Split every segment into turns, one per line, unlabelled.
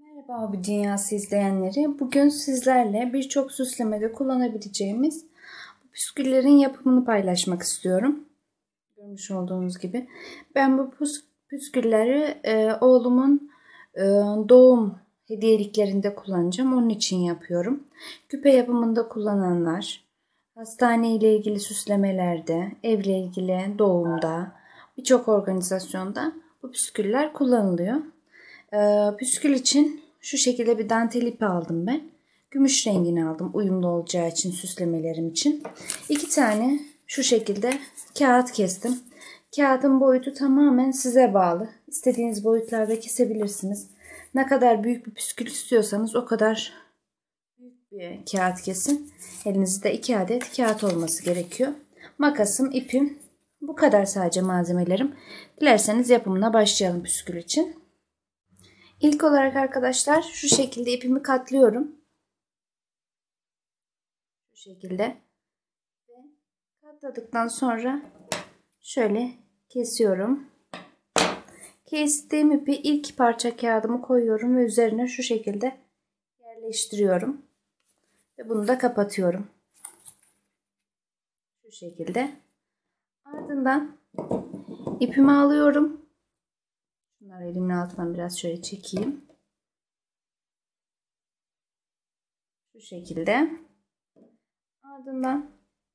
Merhaba Hobi Dünyası izleyenleri. Bugün sizlerle birçok süslemede kullanabileceğimiz bu püsküllerin yapımını paylaşmak istiyorum. Görmüş olduğunuz gibi. Ben bu püskülleri oğlumun doğum hediyeliklerinde kullanacağım. Onun için yapıyorum. Küpe yapımında kullananlar, hastane ile ilgili süslemelerde, evle ilgili doğumda, birçok organizasyonda bu püsküller kullanılıyor. Püskül için şu şekilde bir dantel ipi aldım ben. Gümüş rengini aldım uyumlu olacağı için süslemelerim için. 2 tane şu şekilde kağıt kestim. Kağıdın boyutu tamamen size bağlı. İstediğiniz boyutlarda kesebilirsiniz. Ne kadar büyük bir püskül istiyorsanız o kadar büyük bir kağıt kesin. Elinizde 2 adet kağıt olması gerekiyor. Makasım, ipim, bu kadar sadece malzemelerim. Dilerseniz yapımına başlayalım püskül için. İlk olarak arkadaşlar şu şekilde ipimi katlıyorum. Şu şekilde. Katladıktan sonra şöyle kesiyorum. Kestiğim ipi ilk parça kağıdımı koyuyorum ve üzerine şu şekilde yerleştiriyorum. Ve bunu da kapatıyorum. Şu şekilde. Ardından ipimi alıyorum. Bunları elimin altından biraz şöyle çekeyim. Şu şekilde. Ardından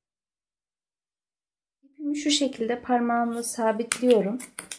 ipimi şu şekilde parmağımla sabitliyorum.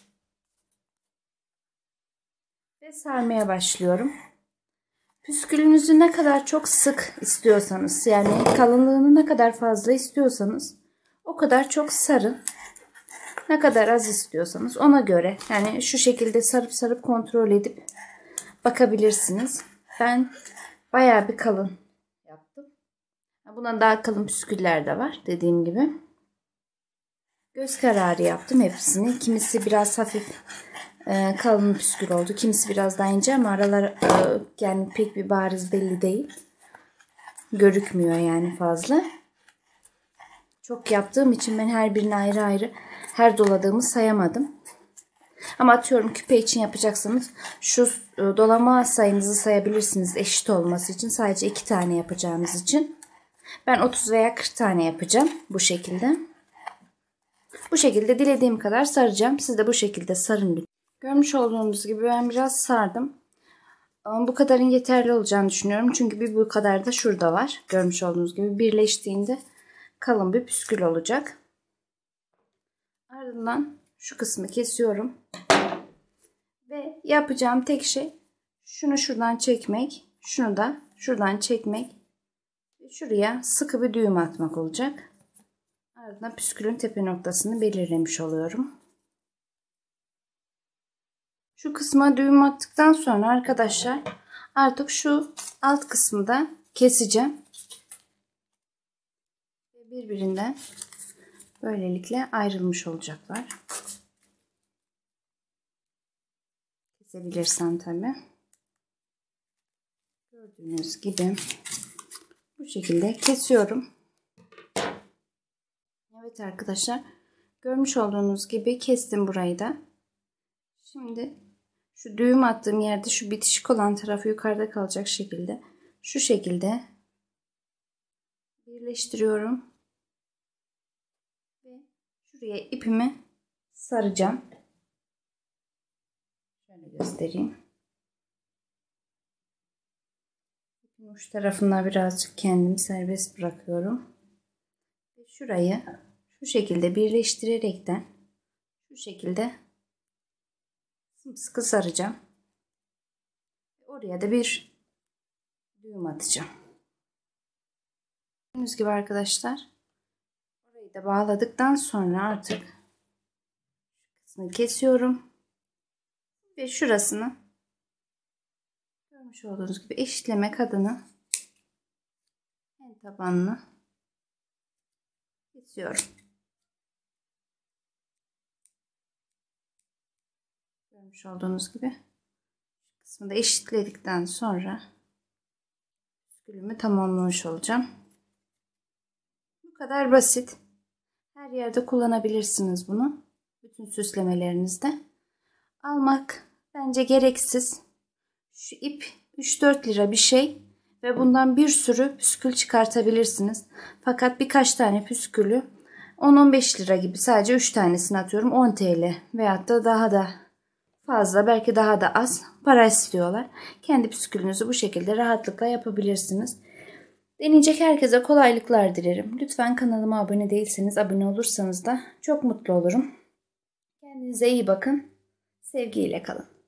Ve sarmaya başlıyorum. Püskülünüzü ne kadar çok sık istiyorsanız, yani kalınlığını ne kadar fazla istiyorsanız o kadar çok sarın. Ne kadar az istiyorsanız ona göre, yani şu şekilde sarıp kontrol edip bakabilirsiniz. Ben bayağı bir kalın yaptım. Buna daha kalın püsküller de var dediğim gibi. Göz kararı yaptım hepsini. Kimisi biraz hafif kalın püskül oldu. Kimisi biraz daha ince ama aralar yani pek bir bariz belli değil. Görükmüyor yani fazla. Çok yaptığım için ben her birini ayrı ayrı her doladığımı sayamadım. Ama atıyorum küpe için yapacaksanız şu dolama sayınızı sayabilirsiniz eşit olması için. Sadece 2 tane yapacağımız için. Ben 30 veya 40 tane yapacağım bu şekilde. Bu şekilde dilediğim kadar saracağım. Siz de bu şekilde sarın lütfen. Görmüş olduğunuz gibi ben biraz sardım. Ama bu kadarın yeterli olacağını düşünüyorum. Çünkü bu kadar da şurada var. Görmüş olduğunuz gibi birleştiğinde kalın bir püskül olacak. Ardından şu kısmı kesiyorum. Ve yapacağım tek şey şunu şuradan çekmek. Şunu da şuradan çekmek. Şuraya sıkı bir düğüm atmak olacak. Ardından püskülün tepe noktasını belirlemiş oluyorum. Şu kısma düğüm attıktan sonra arkadaşlar artık şu alt kısmı da keseceğim. Birbirinden böylelikle ayrılmış olacaklar. Kesebilirsem tabii. Gördüğünüz gibi bu şekilde kesiyorum. Evet arkadaşlar, görmüş olduğunuz gibi kestim burayı da. Şimdi şu düğüm attığım yerde şu bitişik olan tarafı yukarıda kalacak şekilde şu şekilde birleştiriyorum. Ve şuraya ipimi saracağım. Şöyle göstereyim. İpin uç tarafına birazcık kendimi serbest bırakıyorum. Ve şurayı şu şekilde birleştirerekten şu şekilde sımsıkı saracağım. Oraya da bir düğüm atacağım. Gördüğünüz gibi arkadaşlar, orayı da bağladıktan sonra artık kısmını kesiyorum ve şurasını görmüş olduğunuz gibi eşitlemek adına en tabanını kesiyorum. Görmüş olduğunuz gibi kısmı da eşitledikten sonra püskülümü tamamlamış olacağım. Bu kadar basit. Her yerde kullanabilirsiniz bunu. Bütün süslemelerinizde. Almak bence gereksiz. Şu ip 3-4 lira bir şey ve bundan bir sürü püskül çıkartabilirsiniz. Fakat birkaç tane püskülü 10-15 lira gibi, sadece 3 tanesini atıyorum 10 TL veyahut da daha da fazla, belki daha da az para istiyorlar. Kendi püskülünüzü bu şekilde rahatlıkla yapabilirsiniz. Deneyecek herkese kolaylıklar dilerim. Lütfen kanalıma abone değilseniz abone olursanız da çok mutlu olurum. Kendinize iyi bakın. Sevgiyle kalın.